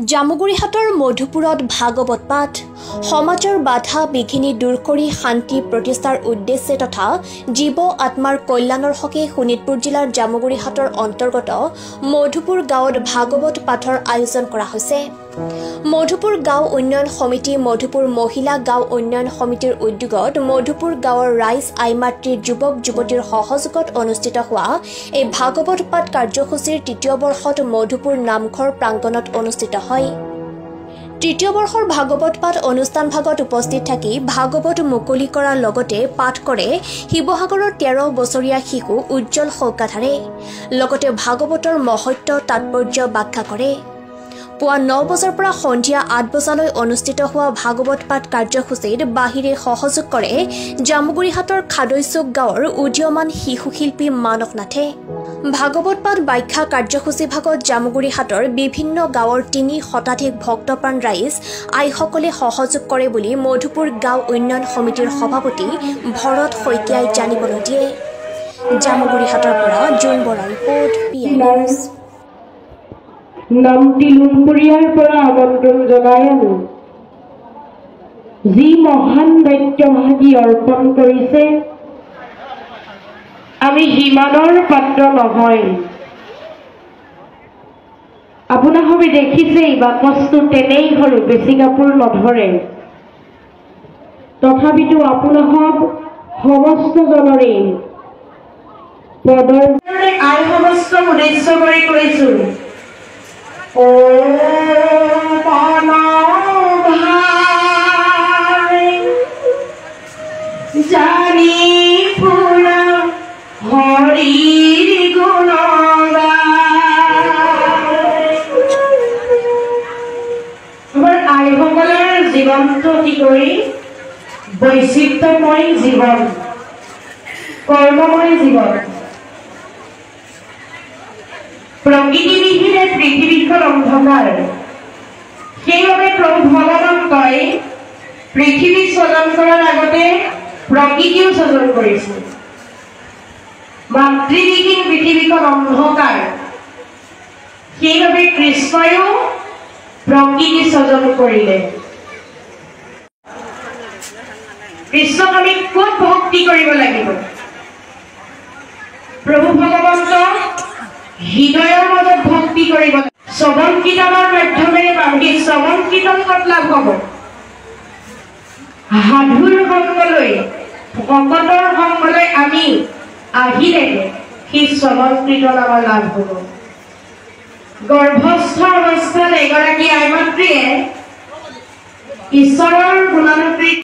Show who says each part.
Speaker 1: জামুগুৰিহাটৰ মধুপুৰত ভাগৱত পাঠ সমাজৰ বাধা বিঘিনি দূৰ কৰি শান্তি প্ৰতিষ্ঠাৰ উদ্দেশ্যে তথা জীৱ আত্মাৰ কল্যাণৰ হকে শোণিতপুৰ জিলাৰ জামুগুৰিহাটৰ অন্তৰ্গত মধুপুৰ গাঁৱত ভাগৱত পাঠৰ আয়োজন কৰা হৈছে। মধুপুৰ গাঁও উন্নয়ন সমিতি মধুপুৰ মহিলা গাঁও উন্নয়ন সমিতিৰ উদ্যোগত মধুপুৰ গাঁৱৰ ৰাইজ আইমাতৃৰ যুৱক যুৱতীৰ সহযোগত অনুষ্ঠিত হোৱা এই ভাগৱত পাঠ কাৰ্যসূচীৰ তৃতীয় বৰ্ষত মধুপুৰ নামঘৰ প্ৰাংগণত অনুষ্ঠিত হয়। তৃতীয় বৰ্ষৰ ভাগৱত পাঠ অনুষ্ঠান ভাগত উপস্থিত থাকি ভাগৱত মুকলি কৰাৰ লগতে পাঠ কৰে শিৱসাগৰৰ 13 বছৰীয়া শিশু উজ্জ্বল সৌকাধাৰে লগতে ভাগৱতৰ মহত্ব তাৎপৰ্য ব্যাখ্যা কৰে। পুৱা 9 বজাৰ পৰা সন্ধিয়া 8 বজালৈ অনুষ্ঠিত হোৱা ভাগৱত পাঠ কাৰ্যসূচীত বাহিৰে সহযোগ কৰে জামুগুৰিহাটৰ খাদৈচুক গাঁৱৰ উদীয়মান শিশু শিল্পী মানস নাথে। ভাগৱত পাঠ ব্যাখ্যা কাৰ্যসূচী ভাগত জামুগুৰিহাটৰ বিভিন্ন গাঁৱৰ 3 শতাধিক ভক্তপ্ৰাণ ৰাইজ আইসকলে সহযোগ কৰে বুলি মধুপুৰ গাঁও উন্নয়ন সমিতিৰ সভাপতি ভৰত শইকীয়াই জানিবলৈ দিয়ে। জামুগুৰিহাটৰ পৰা জুন বৰা ৰিপৰ্ট PI
Speaker 2: নামটি লুমপুৰিয়াৰ পৰা আমন্ত্ৰণ জনাই আনো। যি মহান দায়িত্বভাগী অৰ্পণ কৰিছে আমি সিমানৰ পাত্ৰ নহয়। আপোনালোকে দেখিছেই বাকচটো তেনেই সৰু, বেছি কাপোৰ নধৰে। তথাপিতো আপোনালোক সমস্ত জনৰে পদৰ আই সমস্ত উদ্দেশ্য কৰি কৈছো। ও মনোভাই জানি পুৰা হৰিৰ গুণগান। আমাৰ আইসকলৰ জীৱনটো কি কৰি বৈচিত্ৰ্যময় জীৱন, কৰ্মময় জীৱন। প্ৰকৃতি বিহীনে পৃথিৱীখন অন্ধকাৰ। সেইবাবে প্ৰভু ভগৱন্তই পৃথিৱী সৃজন কৰাৰ আগতে প্ৰকৃতিও সৃজন কৰিছিল। মাতৃবিহীন পৃথিৱীখন অন্ধকাৰ। সেইবাবে কৃষ্ণয়ো প্ৰকৃতি সৃজন কৰিলে। কৃষ্ণক আমি ক'ত ভক্তি কৰিব লাগিব? প্ৰভু ভগৱন্ত হৃদয়ৰ মাজত ভক্তি কৰিব। শ্ৰৱণ কীৰ্তনৰ মাধ্যমেৰে আমি শ্ৰৱণ কীৰ্তন ক'ত লাভ হ'ব? সাধুৰ সংগলৈ, ভকতৰ সংগলৈ আমি আহিলেহে সেই শ্ৰৱণ কীৰ্তন আমাৰ লাভ হ'ব। গৰ্ভস্থ অৱস্থাত এগৰাকী আইমাতৃয়ে ঈশ্বৰৰ গুণানুকৃত